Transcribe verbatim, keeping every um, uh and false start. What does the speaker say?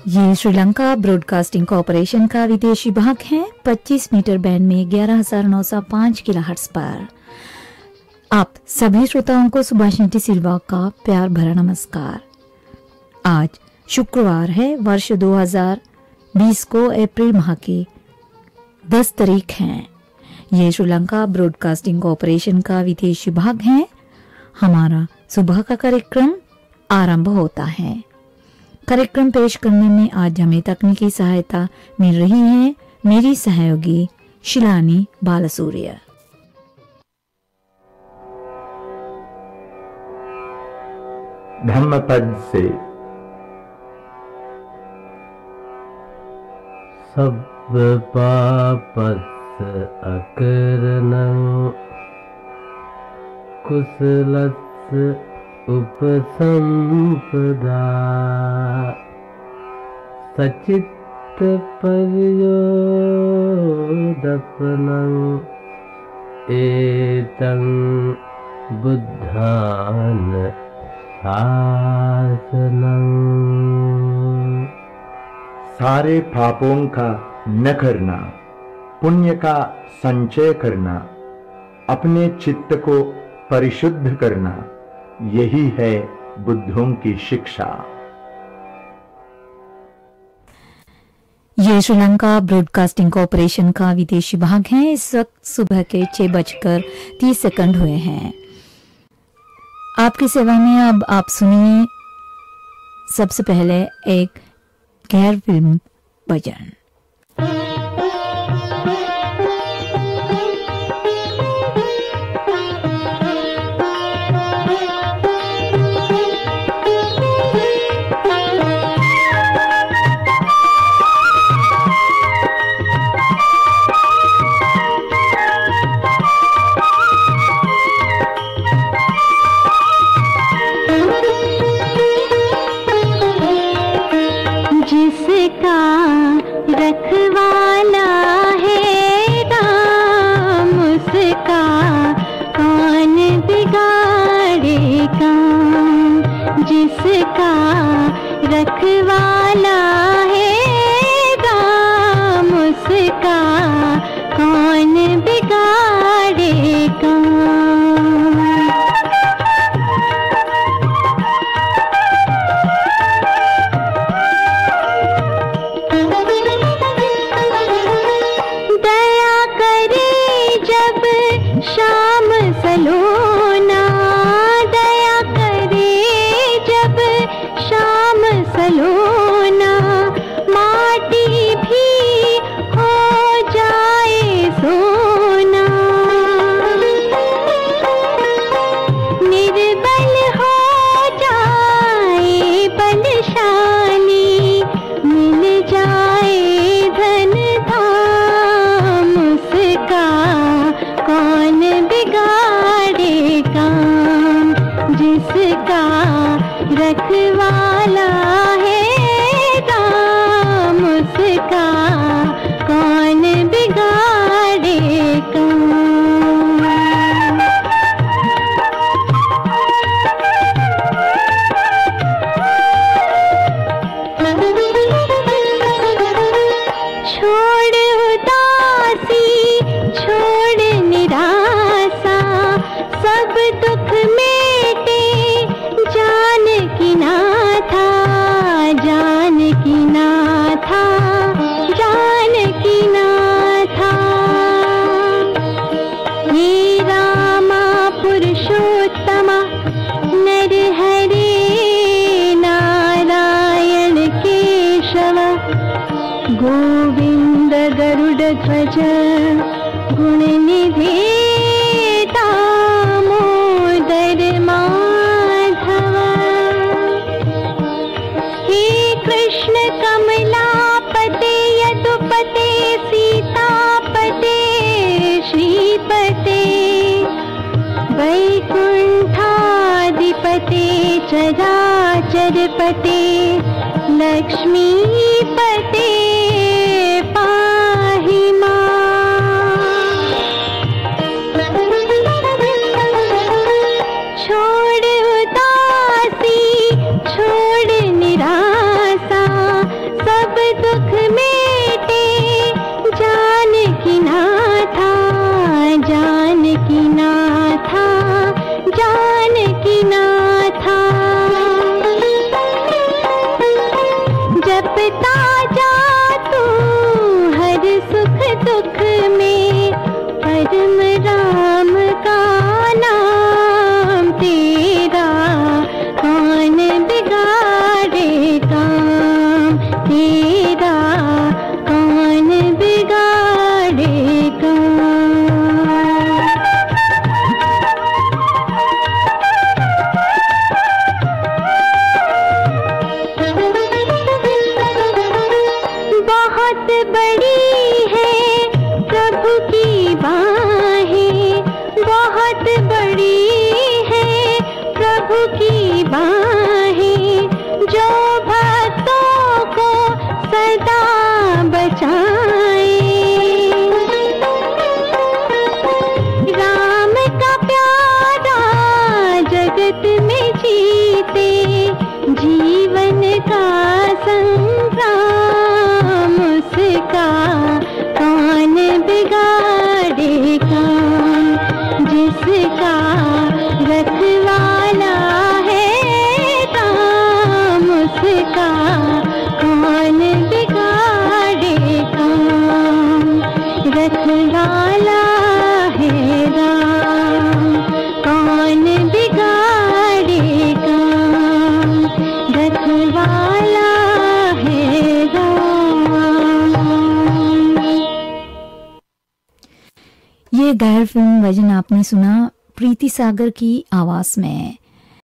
ये Sri Lanka broadcasting corporation का विदेशी भाग है। पच्चीस मीटर बैंड में ग्यारह हजार नौ सौ पाँच किलोहर्ट्ज पर। आप सभी श्रोताओं को सुभाषिनी सिल्वा का प्यार भरा नमस्कार। आज शुक्रवार है, वर्ष दो हज़ार बीस को अप्रैल माह की दस तारीख है। ये श्रीलंका ब्रॉडकास्टिंग कॉरपोरेशन का विदेशी भाग है। हमारा सुबह का कार्यक्रम आरंभ होता है। कार्यक्रम पेश करने में आज हमें तकनीकी सहायता मिल रही है मेरी सहयोगी शिलानी बालसूर्य। धम्मपद से सब पापस् अकरणं कुशलस् उपसंपदा सचित्त पर्योदपनं एतं बुद्धान शासनं। सारे पापों का न करना, पुण्य का संचय करना, अपने चित्त को परिशुद्ध करना, यही है बुद्धों की शिक्षा। ये श्रीलंका ब्रॉडकास्टिंग कॉरपोरेशन का विदेशी भाग है। इस वक्त सुबह के छह बजकर तीस सेकंड हुए हैं। आपकी सेवा में अब आप सुनिए सबसे पहले एक गैर फिल्म भजन। रखवाला है राम, उसका कौन बिगाड़ेगा। दया करे जब शाम सलोना, दया करे जब शाम सलोना, माटी भी हो जाए सोना। निर्बल हो जाए बलशाली, मिल जाए धन धाम, उसका कौन बिगाड़ेगा। जिसका रखवाला है राम, उसका कौन बिगाड़ेगा। छोड़ उदासी, छोड़ निराशा, सब दुख मेटे जान की नाथा, जान की नाथा, जान की नाथा। हे रामा पुरुषोत्तमा, नर हरे नारायण केशव, गोविंद गरुड़ ध्वज, गुणनिधे दामोदर माधव। हे कृष्ण कमलापते यदुपते सीतापते श्रीपते, वैकुंठाधिपते चराचरपते, लक्ष्मीपते पाहि मां। छोड़ उदासी, छोड़ निराशा, ये गायर फिल्म वर्जन आपने सुना प्रीति सागर की आवाज में।